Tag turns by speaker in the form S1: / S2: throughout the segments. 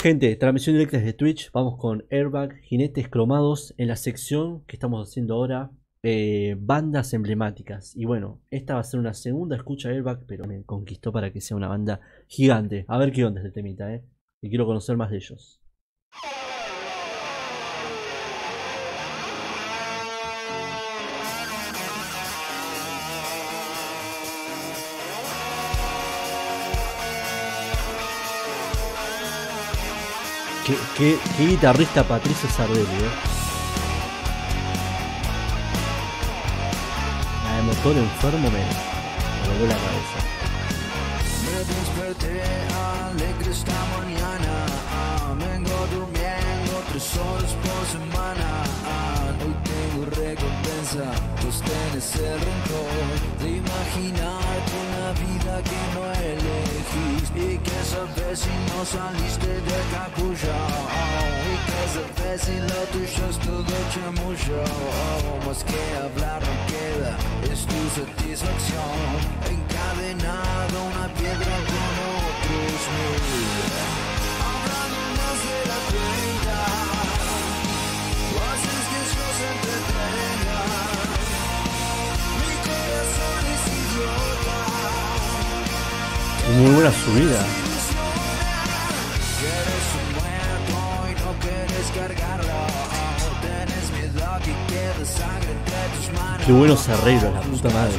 S1: Gente, transmisión directa desde Twitch. Vamos con Airbag, jinetes cromados en la sección que estamos haciendo ahora, bandas emblemáticas. Y bueno, esta va a ser una segunda escucha de Airbag, pero me conquistó para que sea una banda gigante. A ver qué onda este temita, y quiero conocer más de ellos. ¿Qué guitarrista Patricio Sardelli, La de Motor Enfermo me voló la cabeza.
S2: Me desperté alegre esta mañana, vengo durmiendo 3 horas por semana. Hoy tengo recompensa, pues tenés el rencor de imaginarte una vida que no elegís. Y que sabes si no saliste de capullo, y que sabes si lo tuyo es todo chamullo. Más que hablar no queda, es tu satisfacción, encadenado a una piedra con otros 1000. Hablando más de la cuenta, haces que yo se entretenga. Mi corazón es idiota.
S1: Muy buena subida.
S2: Quieres un muerto y no quieres cargarlo. Tienes miedo que quede sangre entre tus manos.
S1: Qué buenos arreglos, la puta madre.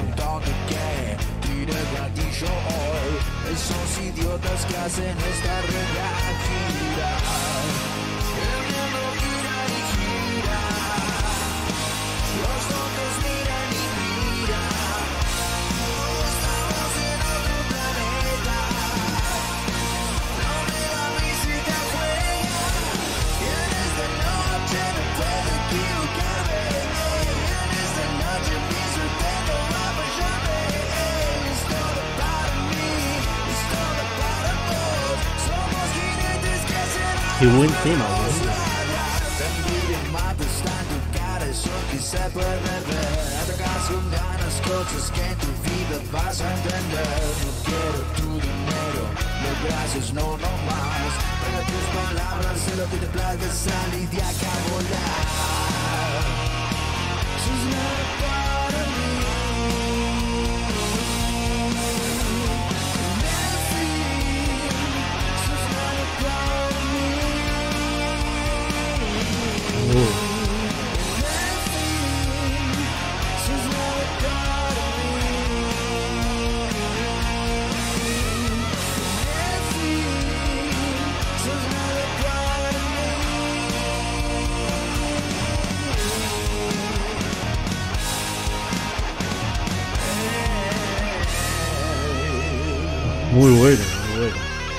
S2: Esos idiotas que hacen esta regla gira. El mundo gira y gira. Los ojos miran y miran. Estamos en otro planeta. No me da visita juega. Y en esta noche no puedo equivocarme. En esta noche pienso el pelo va a fallarme. Es todo para mí, es todo para vos. Somos jinetes que serán.
S1: Qué buen tema, boludo.
S2: Te envidia mata está en tu cara, eso quise perder. Atacas con ganas cosas que en tu vida vas a entender. No quiero tu dinero, no gracias, no más. Pega tus palabras, sé lo que te plazca, salir de acá a volar. Sos nada para mí. Sos nada para mí. Sos nada para mí. Sos nada para
S1: Muy bueno, muy bueno.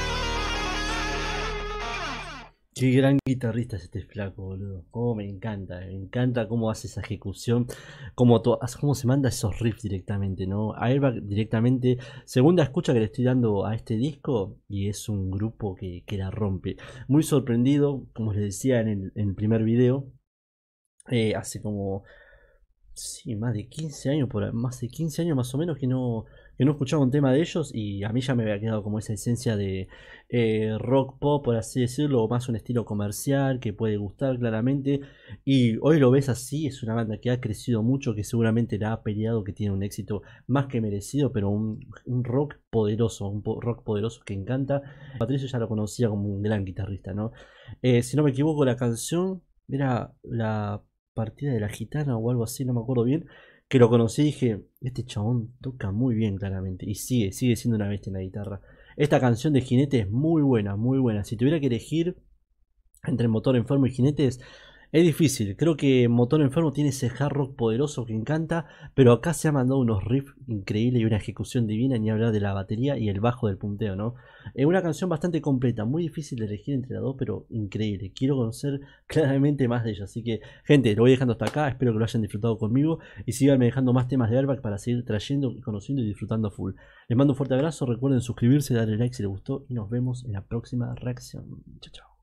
S1: Qué gran guitarrista es este flaco, boludo. Cómo me encanta cómo hace esa ejecución, cómo se manda esos riffs directamente, ¿no? Airbag directamente, segunda escucha que le estoy dando a este disco y es un grupo que la rompe. Muy sorprendido, como les decía en el primer video, hace como, sí, más de 15 años, más de 15 años más o menos que no escuchaba un tema de ellos y a mí ya me había quedado como esa esencia de rock pop, por así decirlo, o más un estilo comercial que puede gustar claramente. Y hoy lo ves así, es una banda que ha crecido mucho, que seguramente la ha peleado, que tiene un éxito más que merecido, pero un rock poderoso, rock poderoso que encanta. Patricio ya lo conocía como un gran guitarrista, ¿no? Si no me equivoco, la canción era la partida de la gitana o algo así, no me acuerdo bien, que lo conocí y dije, este chabón toca muy bien claramente, y sigue siendo una bestia en la guitarra. Esta canción de Jinete es muy buena, muy buena. Si tuviera que elegir entre Motor Enfermo y Jinetes, es difícil. Creo que Motor Enfermo tiene ese hard rock poderoso que encanta, pero acá se ha mandado unos riffs increíbles y una ejecución divina, ni hablar de la batería y el bajo del punteo, ¿no? Es una canción bastante completa, muy difícil de elegir entre las dos, pero increíble. Quiero conocer claramente más de ella, así que, gente, lo voy dejando hasta acá. Espero que lo hayan disfrutado conmigo y síganme dejando más temas de Airbag para seguir trayendo, conociendo y disfrutando a full. Les mando un fuerte abrazo, recuerden suscribirse, darle like si les gustó y nos vemos en la próxima reacción. Chao, chao.